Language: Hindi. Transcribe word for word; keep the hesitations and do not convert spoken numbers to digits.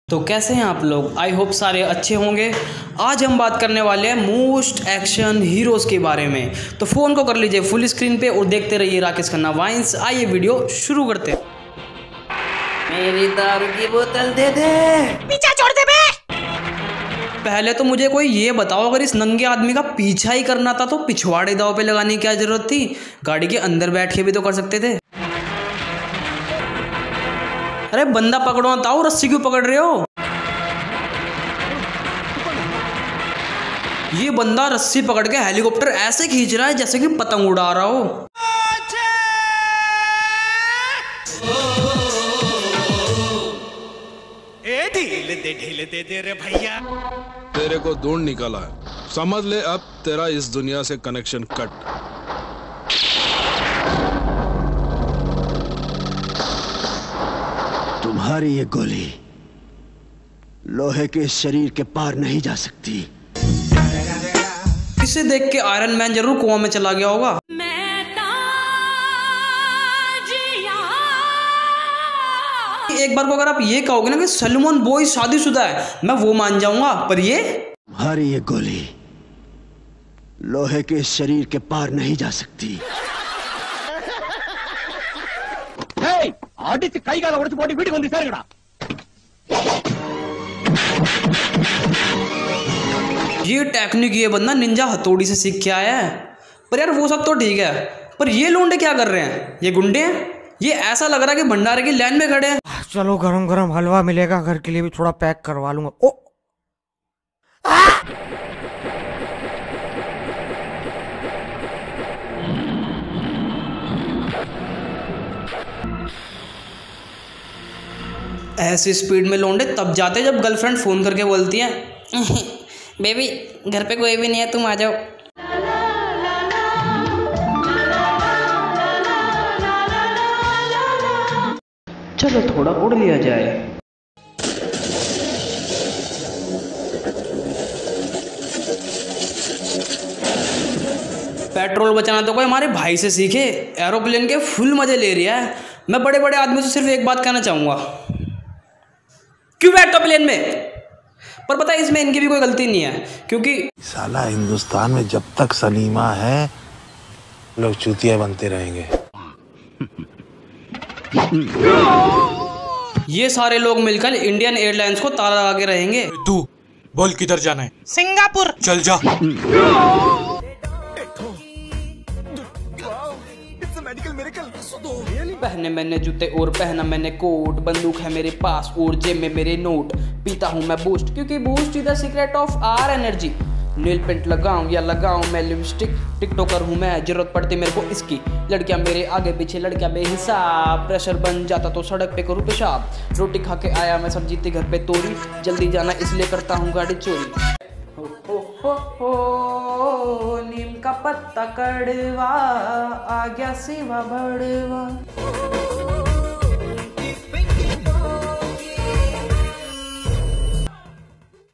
तो कैसे हैं आप लोग। आई होप सारे अच्छे होंगे। आज हम बात करने वाले हैं मोस्ट एक्शन हीरोज़ के बारे में। तो फ़ोन को कर लीजिए फुल स्क्रीन पे और देखते रहिए राकेश खन्ना वाइन्स। आइए वीडियो शुरू करते हैं। मेरी दारू की बोतल दे दे, पीछा छोड़ दे बे। पहले तो मुझे कोई ये बताओ, अगर इस नंगे आदमी का पीछा ही करना था तो पिछवाड़े दाव पे लगाने की क्या जरूरत थी। गाड़ी के अंदर बैठ के भी तो कर सकते थे। अरे बंदा पकड़ो बताओ, रस्सी क्यों पकड़ रहे हो। ये बंदा रस्सी पकड़ के हेलीकॉप्टर ऐसे खींच रहा है जैसे कि पतंग उड़ा रहा हो। ए ढील दे ढील दे दे रे भैया। तेरे को ढूंढ निकाला है, समझ ले अब तेरा इस दुनिया से कनेक्शन कट। तुम्हारी ये गोली लोहे के शरीर के पार नहीं जा सकती। इसे देख के आयरन मैन जरूर कुआं में चला गया होगा। एक बार को अगर आप ये कहोगे ना कि सलमान बॉय शादीशुदा है, मैं वो मान जाऊंगा, पर ये तुम्हारी ये गोली लोहे के शरीर के पार नहीं जा सकती। ये टेक्निक ये बंदा निंजा हथौड़ी से सीख के आया है। पर यार वो सब तो ठीक है, पर ये लोंडे क्या कर रहे हैं, ये गुंडे हैं। ये ऐसा लग रहा है कि भंडारे की लाइन में खड़े हैं। चलो गरम गरम हलवा मिलेगा, घर के लिए भी थोड़ा पैक करवा लूंगा। ओ ऐसी स्पीड में लोंडे तब जाते जब गर्लफ्रेंड फोन करके बोलती है बेबी घर पे कोई भी नहीं है, तुम आ जाओ। चलो थोड़ा उड़ लिया जाए। पेट्रोल बचाना तो कोई हमारे भाई से सीखे, एरोप्लेन के फुल मजे ले रही है। मैं बड़े बड़े आदमी से सिर्फ एक बात कहना चाहूंगा, क्यों बैठो प्लेन में। पर पता है इसमें इनकी भी कोई गलती नहीं है, क्योंकि साला हिंदुस्तान में जब तक सलीमा है लोग चूतिया बनते रहेंगे। ये सारे लोग मिलकर इंडियन एयरलाइंस को ताला लगा के रहेंगे। तू बोल किधर जाना है? सिंगापुर। चल जा। पहने मैंने जूते और पहना मैंने कोट, बंदूक है मेरे पास और जेब में मेरे नोट, पीता हूँ मैं बूस्ट क्योंकि Boost is the secret of our energy. Nail paint लगाऊं या लगाऊं मैं लिपस्टिक, टिकटॉकर हूँ मैं, जरूरत पड़ती मेरे को इसकी। लड़कियां मेरे आगे पीछे लड़कियां बेहिसाब, प्रेशर बन जाता तो सड़क पे करूँ पेशाब। रोटी खा के आया मैं सब्जी थी घर पे तोरी, जल्दी जाना इसलिए करता हूँ गाड़ी चोरी। हो हो हो हो नीम का पत्ता कड़वा, आ गया सेवा बड़वा।